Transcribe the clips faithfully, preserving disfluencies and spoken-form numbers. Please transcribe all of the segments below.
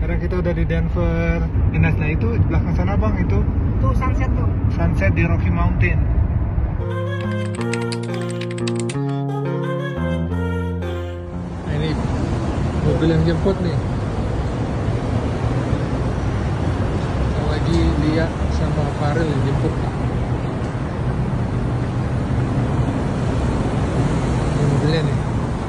Sekarang kita udah di Denver. Nah, nah itu belakang sana bang, itu Tuh sunset tuh. sunset di Rocky Mountain. Nah, ini mobil yang jemput nih. Lagi Lia sama Farel yang jemput. Ini mobilnya nih.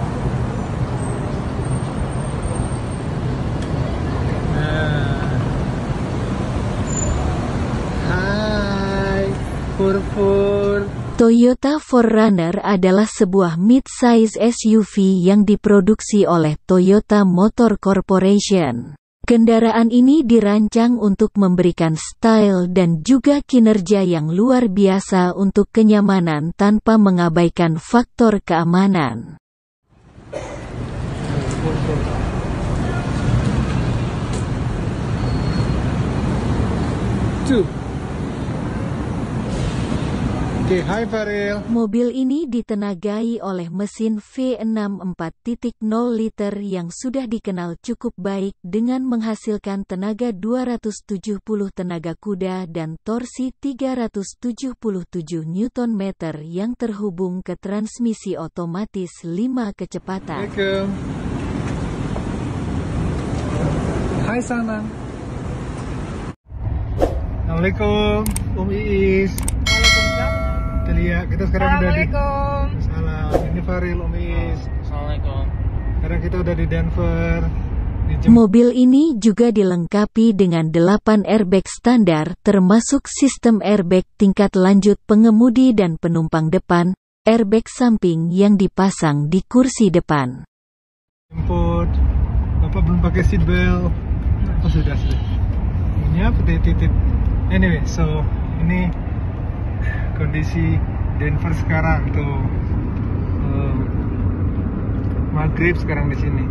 Fur-fur. Toyota four runner adalah sebuah mid-size S U V yang diproduksi oleh Toyota Motor Corporation. Kendaraan ini dirancang untuk memberikan style dan juga kinerja yang luar biasa untuk kenyamanan tanpa mengabaikan faktor keamanan. Two. Oke, okay, hai Farel. Mobil ini ditenagai oleh mesin V enam empat titik nol liter yang sudah dikenal cukup baik dengan menghasilkan tenaga dua ratus tujuh puluh tenaga kuda dan torsi tiga ratus tujuh puluh tujuh newton meter yang terhubung ke transmisi otomatis lima kecepatan. Assalamualaikum. Hai Sanang. Assalamualaikum, Om Iis. Kita lihat, kita sekarang udah di Salam. Ini Farel, Om Iis. Assalamualaikum. Sekarang kita udah di Denver. Di Mobil ini juga dilengkapi dengan delapan airbag standar termasuk sistem airbag tingkat lanjut pengemudi dan penumpang depan, airbag samping yang dipasang di kursi depan. Jemput. Bapak belum pakai seat belt. Oh sudah sudah. Ini apa titip? Anyway, so ini kondisi Denver sekarang tuh. Uh, maghrib sekarang di sini.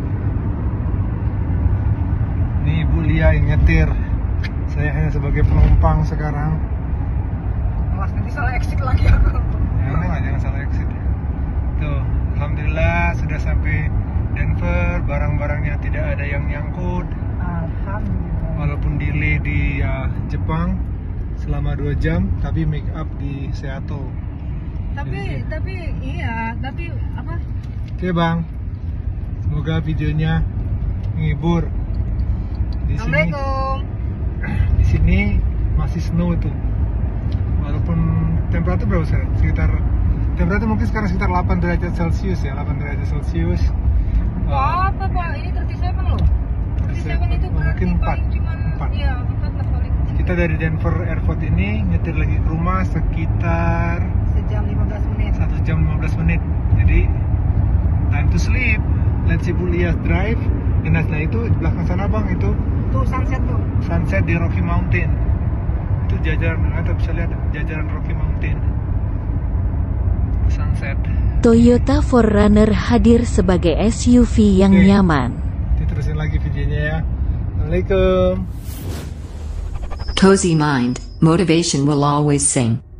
Ini Ibu Lia yang nyetir. Saya hanya sebagai penumpang sekarang. Awas nanti salah exit lagi aku. Jangan lah, jangan salah exit. Tuh, alhamdulillah sudah sampai Denver. Barang-barangnya tidak ada yang nyangkut. Alhamdulillah. Walaupun delay di uh, Jepang selama dua jam, tapi make up di Seattle. Tapi, Jadi, tapi iya, tapi apa? Oke bang, semoga videonya menghibur. Di sini, Assalamualaikum. di sini masih snow tuh. Walaupun temperatur berapa sekarang? Sekitar temperatur mungkin sekarang sekitar delapan derajat Celcius ya, delapan derajat Celcius. Wah, apa Pak? Ini tiga puluh tujuh loh. tiga puluh tujuh itu berarti mungkin empat. paling cuma empat. iya, empat lah paling. Kita dari Denver Airport ini nyetir lagi ke rumah sekitar Sejam lima belas menit. satu jam lima belas menit. Jadi time to sleep. Let's see Bu Lia drive. Dan nah itu belakang sana bang, itu Tuh sunset tuh. sunset di Rocky Mountain. Itu jajaran, Anda bisa lihat jajaran Rocky Mountain. Sunset. Toyota four runner hadir sebagai S U V yang Oke. nyaman. Diterusin lagi videonya ya. Assalamualaikum. Cozy Mind, motivation will always sing.